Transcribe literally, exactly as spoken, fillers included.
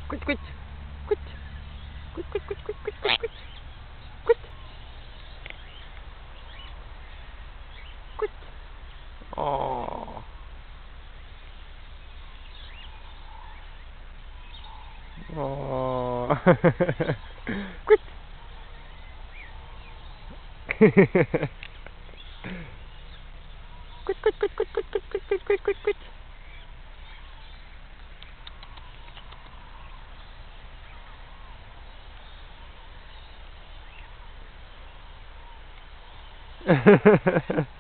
Quit, quit, quit, quit, quit, quit, quit, quit, quit, quit, quit, quit. Oh. Oh. Quit. Quit, quit, quit, quit, quit, quit, quit, quit, quit, quit, quit. Ha ha ha ha.